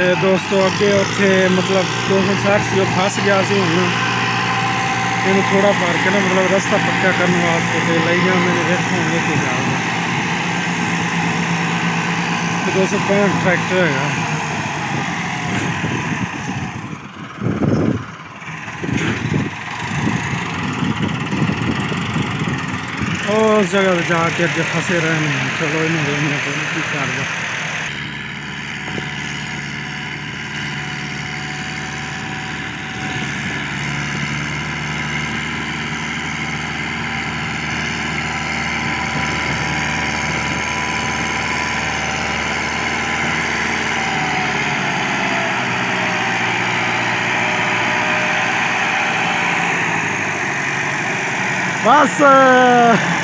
दोस्तों अगे उत्थे मतलब 260 जो फस गया सी हुण इन्हूं थोड़ा भर के ना मतलब रास्ता पक्का करने वास्ते ते लई जांदे ने वेखो हुण लेके जाओगे 265 ट्रैक्टर है। उस जगह पर जाके अगे फसे रहने चलो इन्हें देखने को की करदा। बस